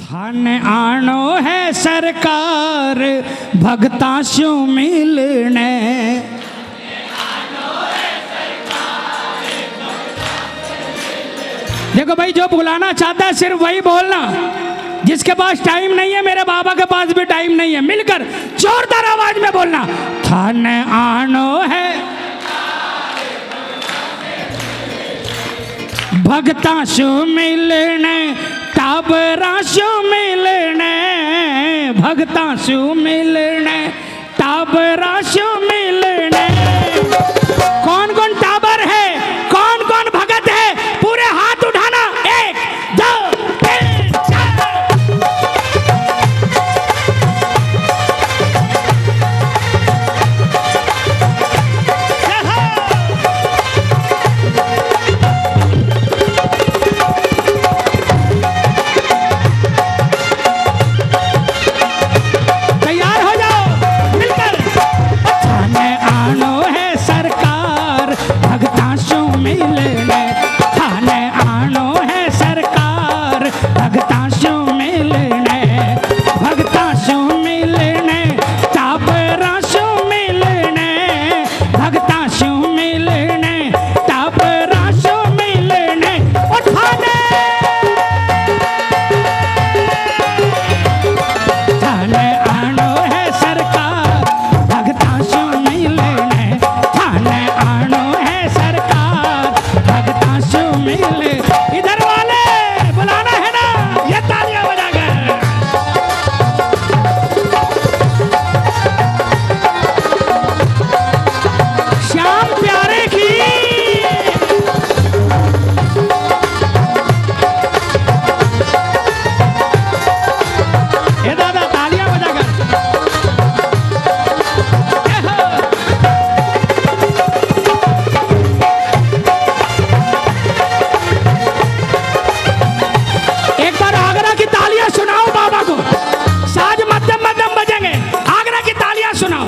थान आनो है सरकार भगता शो मिलने। देखो भाई, जो बुलाना चाहता है सिर्फ वही बोलना, जिसके पास टाइम नहीं है, मेरे बाबा के पास भी टाइम नहीं है, मिलकर जोरदार आवाज में बोलना, थान आनो है भगता शो मिलने, टाबरा शो मिलने, भगता शो मिलने, टाबरा शो मिलने। कौन कौन टाबर है, कौन कौन भगत है, पूरे हाथ उठाना। 1 2 3 4। तैयार हो जाओ मिलकर। थाने आनो है सरकार भगता शो मिलने, थाने आनो है सरकार भगता शो मिलने, भगता शो मिलने, टाबरा शो मिलने, भगता शो मिलने, टाबरा शो मिलने। थाने आनो है सरकार भगता शो मिलने, थाने आनो है सरकार भगता शो मिलने। इधर वाले बुलाना है ना, ये तालियां बजाकर। श्याम प्यारे की ये दादा तालियां बजाकर। एक बार आगरा की तालियां सुनाओ बाबा को, साज मध्यम मध्यम बजेंगे, आगरा की तालियां सुनाओ।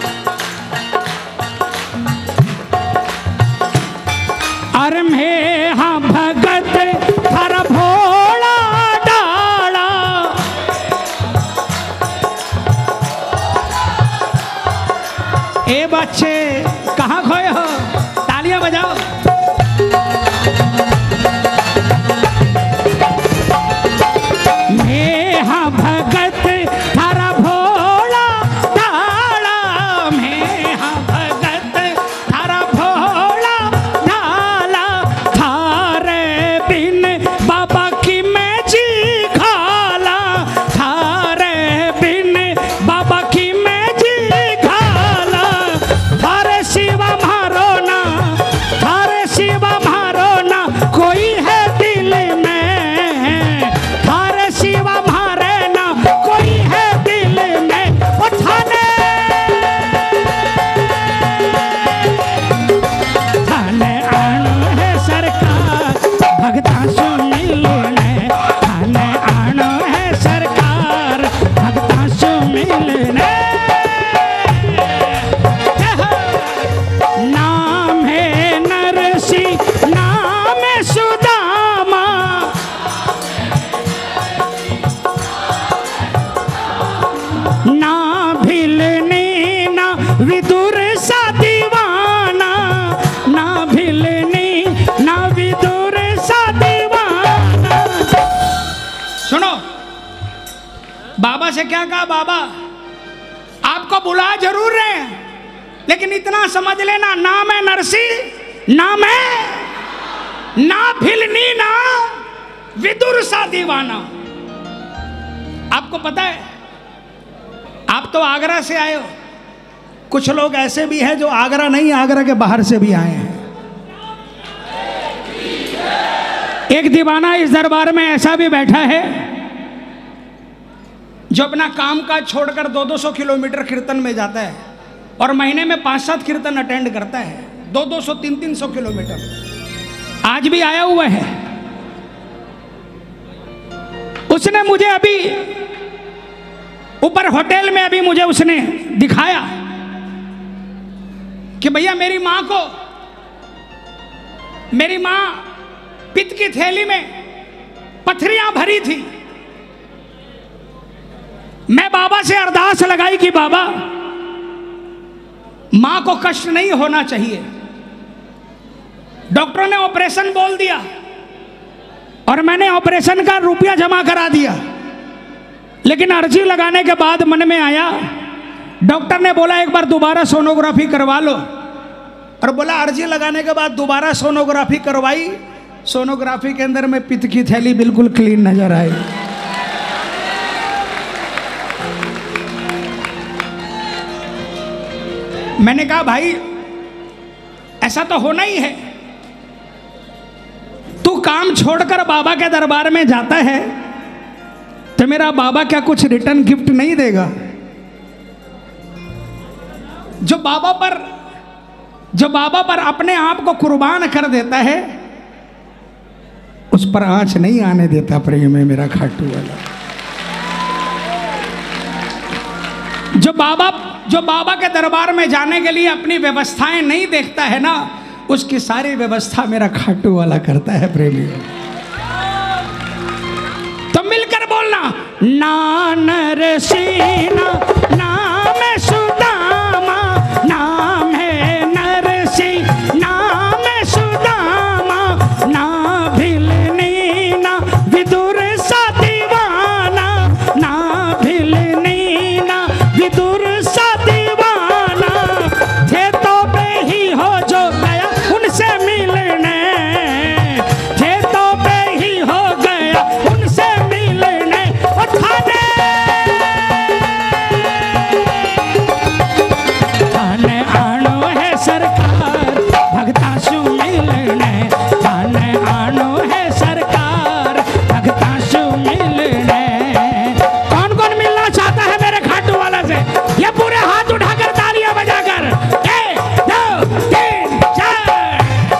अरे में हाँ भगत हर भोला डाला, ए बच्चे कहाँ खोए हो, तालियां बजाओ। मेहा भगत थारा भोला डाला, मेहा भगत थारा भोला डाला, थारे बिन बाबा की मैं जी खाला, थारे बिन बाबा की मैं जी खाला, थारे शिवा मारो ना, थारे शिवा मारो ना, कोई है दिल में, थारे शिवा मारे ना, कोई है दिल में। ओ थाने आनो है सरकार भगता शो मिलने, थाने आनो है सरकार भगता शो मिलने। नाम है नरसी, नाम है सुदामा, ना भिलनी ना विदुर सा दीवाना, ना भिलनी ना विदुर सा दीवाना। सुनो, बाबा से क्या कहा, बाबा आपको बुला जरूर रहे हैं, लेकिन इतना समझ लेना, ना मैं नरसी, ना मैं ना भिलनी ना विदुर सा दीवाना। आपको पता है, आप तो आगरा से आए हो, कुछ लोग ऐसे भी हैं जो आगरा नहीं, आगरा के बाहर से भी आए हैं। एक दीवाना इस दरबार में ऐसा भी बैठा है जो अपना काम काज छोड़कर 200-200 किलोमीटर कीर्तन में जाता है और महीने में 5-7 कीर्तन अटेंड करता है, 200-200 300-300 किलोमीटर। आज भी आया हुआ है। उसने मुझे अभी ऊपर होटल में अभी मुझे उसने दिखाया कि भैया मेरी माँ पित्त की थैली में पथरियां भरी थी मैं बाबा से अरदास लगाई कि बाबा मां को कष्ट नहीं होना चाहिए। डॉक्टर ने ऑपरेशन बोल दिया और मैंने ऑपरेशन का रुपया जमा करा दिया, लेकिन अर्जी लगाने के बाद मन में आया, डॉक्टर ने बोला एक बार दोबारा सोनोग्राफी करवा लो, और बोला अर्जी लगाने के बाद दोबारा सोनोग्राफी करवाई। सोनोग्राफी के अंदर में पित्त की थैली बिल्कुल क्लीन नजर आई। मैंने कहा भाई ऐसा तो होना ही है, तू काम छोड़कर बाबा के दरबार में जाता है तो मेरा बाबा क्या कुछ रिटर्न गिफ्ट नहीं देगा? जो बाबा पर अपने आप को कुर्बान कर देता है उस पर आंच नहीं आने देता प्रेम है मेरा खाटू वाला। जो बाबा के दरबार में जाने के लिए अपनी व्यवस्थाएं नहीं देखता है ना, उसकी सारी व्यवस्था मेरा खाटू वाला करता है प्रेमी। तो मिलकर बोलना, ना नरसीना नाम सुदामा, नाम है नरसिंह नाम सुदामा, ना भिलनी ना विदुर सा दीवाना, ना भिलनी ना विदुर सा दीवाना, थे तो पे ही हो जो गया उनसे मिलने, थे तो पे ही हो गया उनसे मिलने, थाने आनो है सरकार भगता सु मिलने, थाने आनो है सरकार भगता सु मिलने। कौन कौन मिलना चाहता है मेरे खाटू वाला से? ये पूरे हाथ उठाकर तालियां बजाकर 1 2 3 4।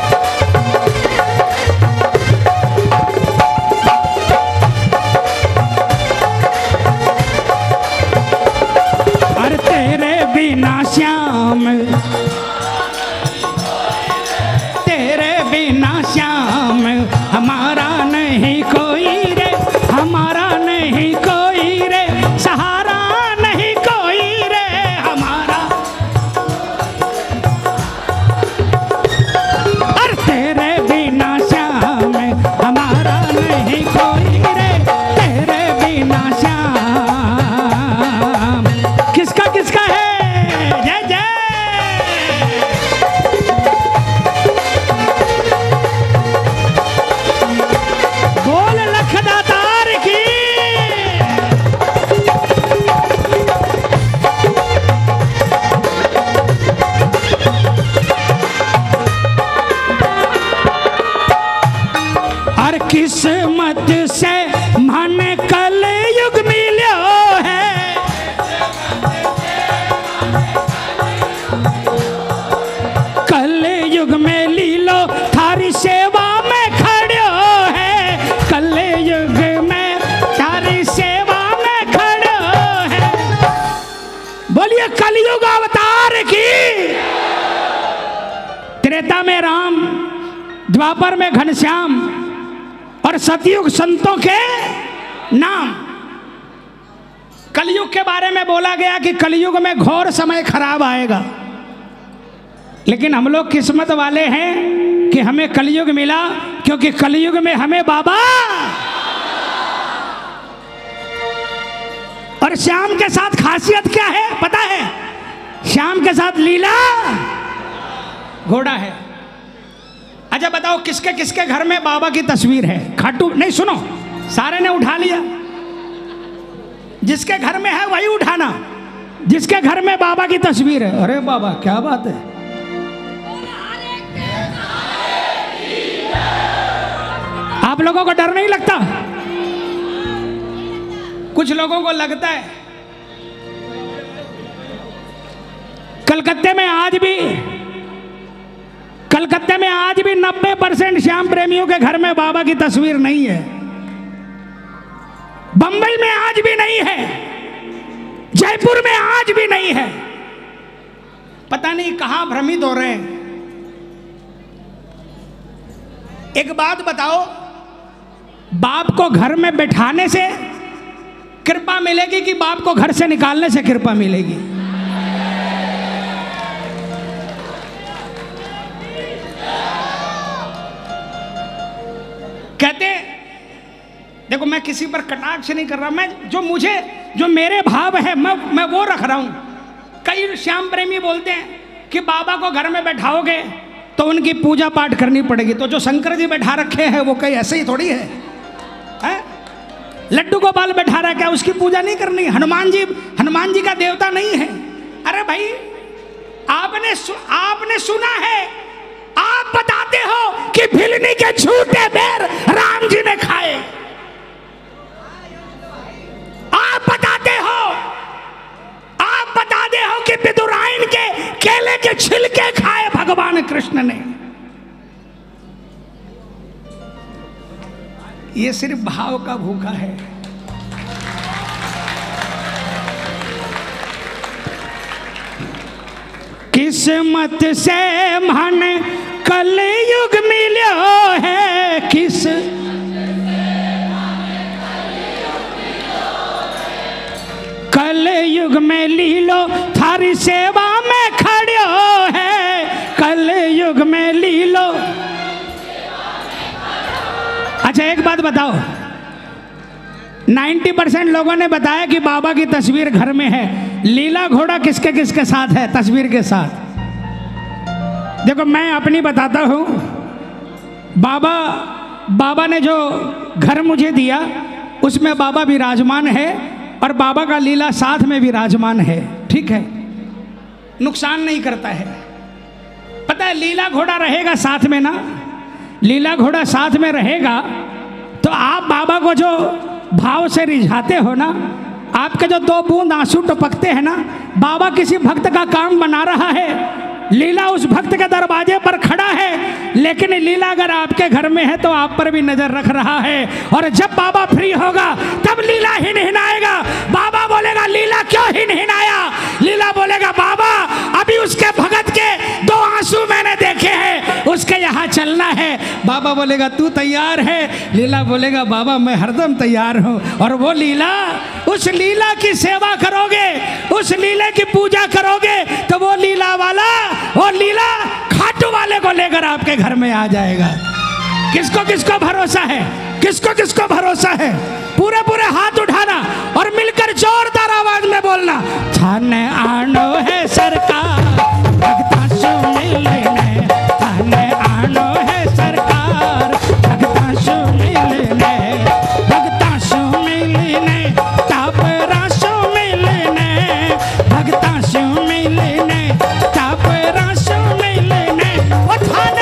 और तेरे बिना श्याम, तेरे बिना श्याम हमारा नहीं कोई रे, हमारा नहीं कोई रे, सहारा नहीं कोई रे हमारा। और तेरे बिना श्याम हमारा नहीं कोई रे, तेरे बिना श्याम। किसका किसका है? जय जय। बोल लखदातार की। और किस्मत से मन कल युग मिलो है, कल युग में लीलो थारी सेवा में खड़ो है, कल युग में थारी सेवा में खड़ो है। बोलिए कलयुग अवतार की। त्रेता में राम, द्वापर में घनश्याम और सतयुग संतों के नाम। कलयुग के बारे में बोला गया कि कलयुग में घोर समय खराब आएगा, लेकिन हम लोग किस्मत वाले हैं कि हमें कलयुग मिला, क्योंकि कलयुग में हमें बाबा। और श्याम के साथ खासियत क्या है पता है? श्याम के साथ लीला घोड़ा है। अच्छा बताओ किसके किसके घर में बाबा की तस्वीर है? खाटू नहीं, सुनो, सारे ने उठा लिया। जिसके घर में है वही उठाना, जिसके घर में बाबा की तस्वीर है। अरे बाबा क्या बात है। आप लोगों को डर नहीं लगता? कुछ लोगों को लगता है। कलकत्ते में आज भी 90% श्याम प्रेमियों के घर में बाबा की तस्वीर नहीं है। बंबई में आज भी नहीं है, जयपुर में आज भी नहीं है। पता नहीं कहां भ्रमित हो रहे हैं। एक बात बताओ, बाप को घर में बैठाने से कृपा मिलेगी कि बाप को घर से निकालने से कृपा मिलेगी? कहते देखो, मैं किसी पर कटाक्ष नहीं कर रहा, मैं जो मेरे भाव है मैं वो रख रहा हूं। कई श्याम प्रेमी बोलते हैं कि बाबा को घर में बैठाओगे तो उनकी पूजा पाठ करनी पड़ेगी। तो जो शंकर जी बैठा रखे हैं वो कहीं ऐसे ही थोड़ी है? लड्डू गोपाल बैठा रखा है, उसकी पूजा नहीं करनी? हनुमान जी का देवता नहीं है? अरे भाई, आपने सुना है, आप बताते हो कि भिलनी के झूठे बेर राम जी ने खाए। आप बताते हो कि विदुराइन के केले के छिलके खाए भगवान कृष्ण ने। ये सिर्फ भाव का भूखा है। किस्मत से मन कलयुग मिलो है, कलयुग में लीलो थारी सेवा में खड़ो है, कलयुग में लीलो। अच्छा एक बात बताओ, 90% लोगों ने बताया कि बाबा की तस्वीर घर में है। लीला घोड़ा किसके किसके साथ है तस्वीर के साथ? देखो मैं अपनी बताता हूँ। बाबा ने जो घर मुझे दिया उसमें बाबा विराजमान है और बाबा का लीला साथ में विराजमान है। ठीक है, नुकसान नहीं करता है। पता है, लीला घोड़ा रहेगा साथ में ना, लीला घोड़ा साथ में रहेगा तो आप बाबा को जो भाव से रिझाते हो ना, आपके जो 2 बूंद आंसू टपकते हैं ना, बाबा किसी भक्त का काम बना रहा है। लीला उस भक्त के दरवाजे पर खड़ा है, लेकिन लीला अगर आपके घर में है तो आप पर भी नजर रख रहा है। और जब बाबा फ्री होगा तब लीला हिनहिनाएगा। बाबा बोलेगा लीला क्यों हिनहिनाया? लीला बोलेगा बाबा अभी उसके भगत के 2 आंसू मैंने देखे हैं, उसके यहाँ चलना है। बाबा बोलेगा तू तैयार है? लीला बोलेगा बाबा मैं हरदम तैयार हूँ। और वो लीला, उस लीला की सेवा करोगे, उस लीले की पूजा करोगे तो वो लीला वाला, वो लीला खाटू वाले को लेकर आपके घर में आ जाएगा। किसको किसको भरोसा है? किसको किसको भरोसा है? पूरे पूरे हाथ उठाना और मिलकर जोरदार आवाज में बोलना, थाने आनो है सरकार भगता सु मिलने, थाने आनो है सरकार भगता सु मिलने, भगता सु मिलने, तापरा सु मिलने, भगता सु मिलने, तापरा सु मिलने। ओ थाने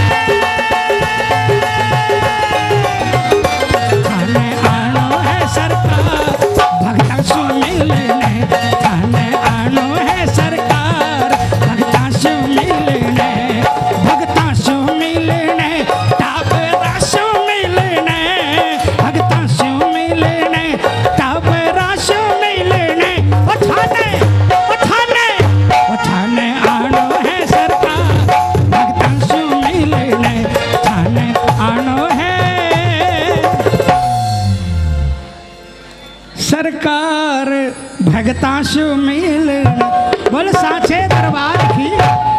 आनो है सरकार भगता सु मिलने, थाने आनो है सरकार भगता सु मिलने, भगता सु मिलने, तापरा सु मिलने, भगता सु मिलने, तापरा सु मिलने। ओ थाने आनो है सरकार भगता सु मिलने, थाने आनो है सरकार भगता सु मिलने। बोल साचे दरबार की।